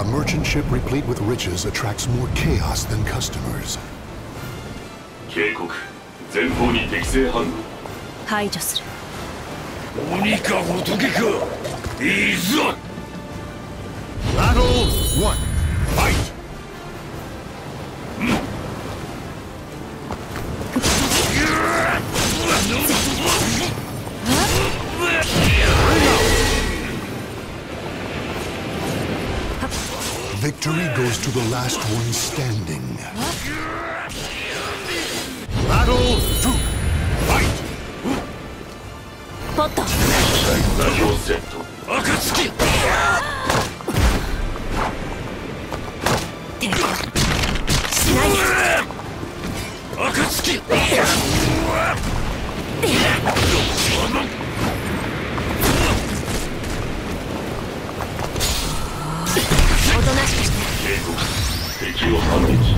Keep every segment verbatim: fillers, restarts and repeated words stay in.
A merchant ship replete with riches attracts more chaos than customers. 警告、前方に敵性反応。 排除する。 鬼か仏か、いいぞ。 Battle one. Fight. Victory goes to the last one standing. Battle two. Fight. ポット。 座標セット。 暁。 抵抗しないで。 暁。 おとなしくして。 警告、敵を反撃。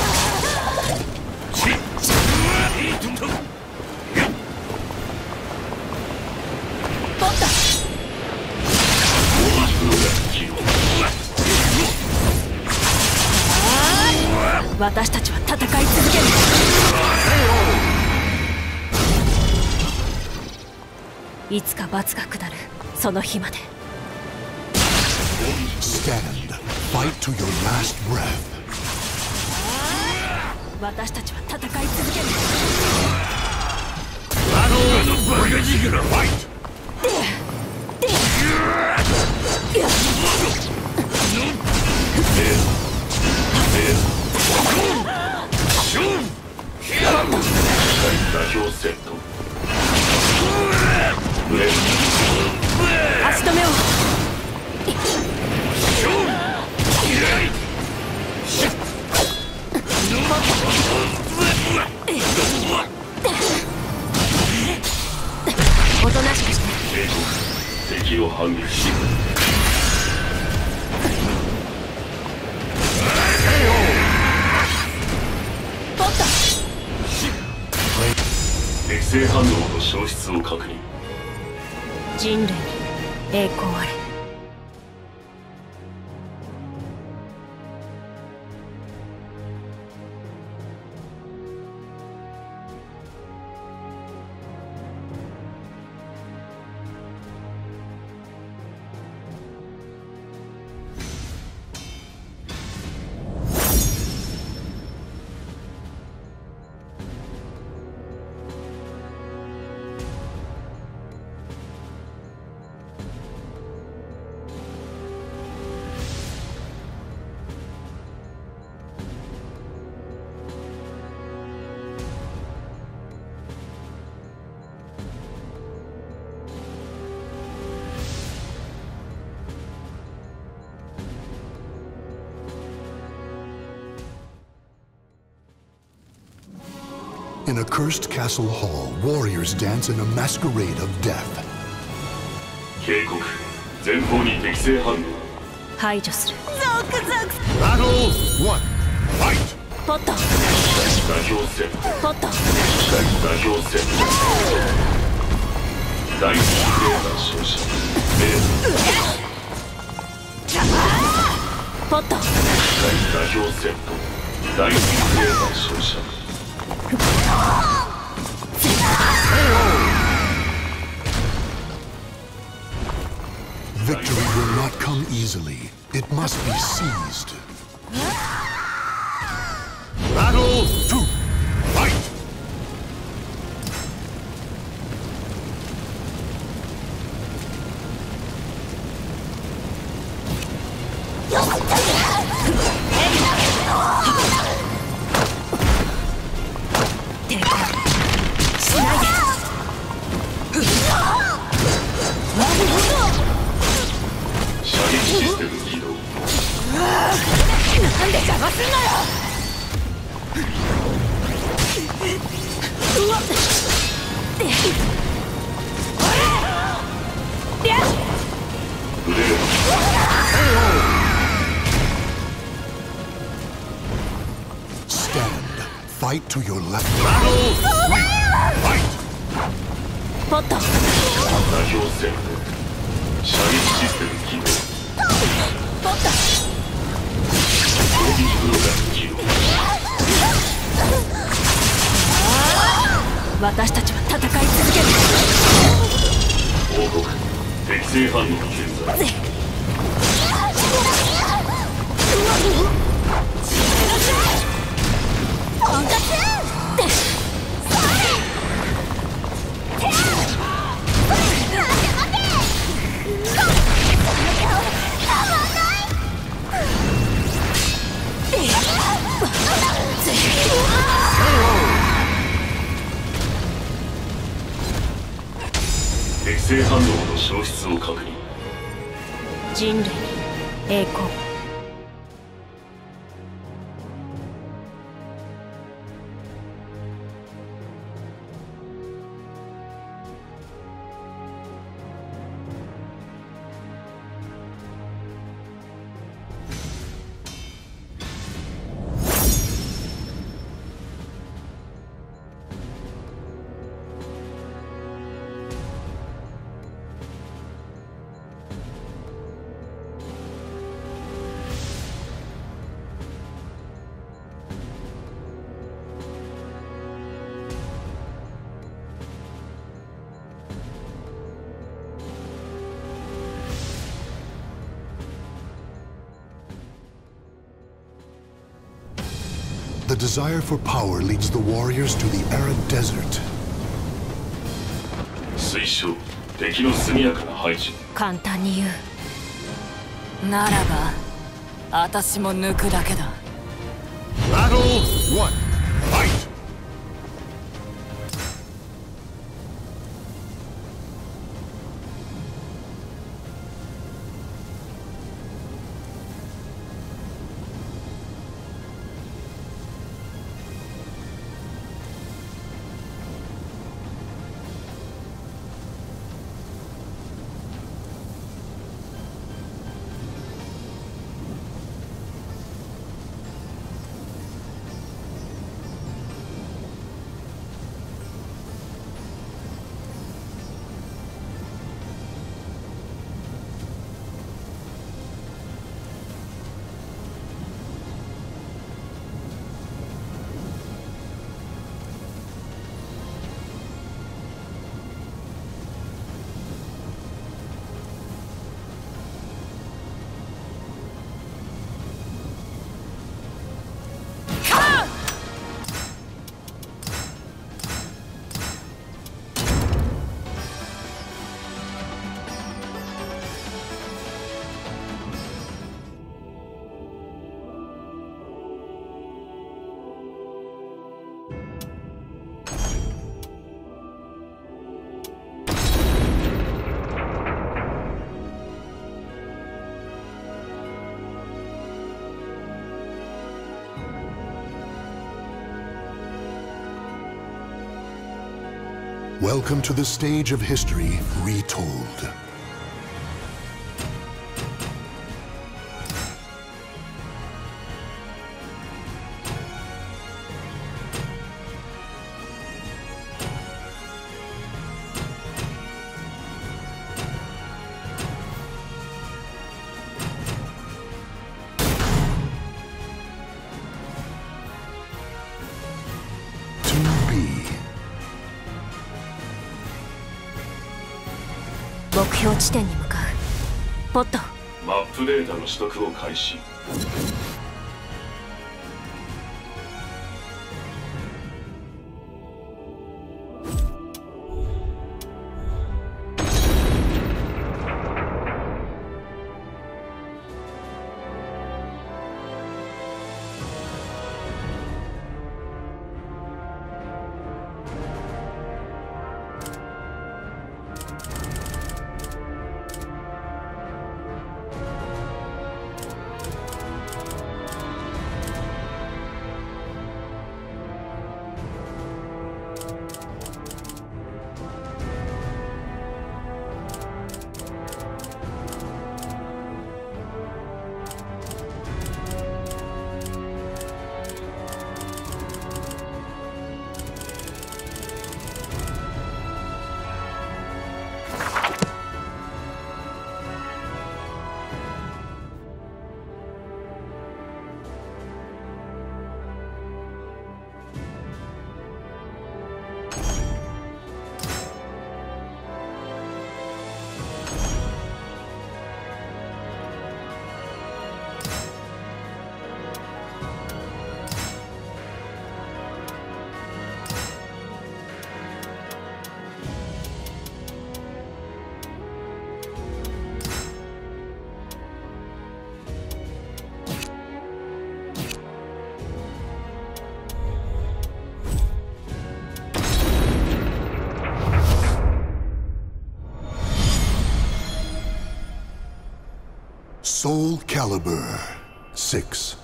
ポット。私たちは戦い続ける。いつか罰が下るその日まで。 Stand. Fight to your last breath. 私たちは戦い続ける。 あのバカジグラファイト。 座標セット。 足止めを。おとなしくして。 警告、敵を反撃し。 ポット。 適正反応の消失を確認。 人類に栄光あれ。 In a cursed castle hall, warriors dance in a masquerade of death. 警告、前方に敵性反応。 排除する。 ゾクゾク。Battle one. Fight. ポット。 座標セット。 ポット。 座標セット。第一レーダー照射。 ポット。 座標セット。第一レーダー照射。 Victory will not come easily. It must be seized. Battle two. Fight. Stand. Fight to your left. Battle three. Fight. ポット。 座標セット。射撃システム起動。 ポット。 撃フローが起動。 私たちは戦い続ける。 報告。適正反応健在。 本格適正反応の消失を確認。 人類に栄光。 The desire for power leads the warriors to the arid desert. 推奨。敵の速やかな排除。 簡単に言う。 ならば私も抜くだけだ。 Battle one. Fight. Welcome to the stage of history retold. To be. 目標地点に向かう。ポット。 マップデータの取得を開始。 Soul Calibur six.